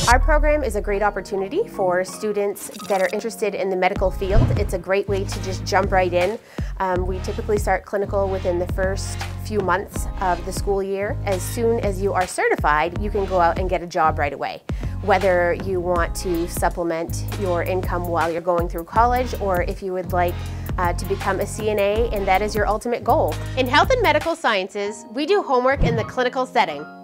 Our program is a great opportunity for students that are interested in the medical field. It's a great way to just jump right in. We typically start clinical within the first few months of the school year. As soon as you are certified, you can go out and get a job right away. Whether you want to supplement your income while you're going through college, or if you would like to become a CNA and that is your ultimate goal. In health and medical sciences, we do homework in the clinical setting.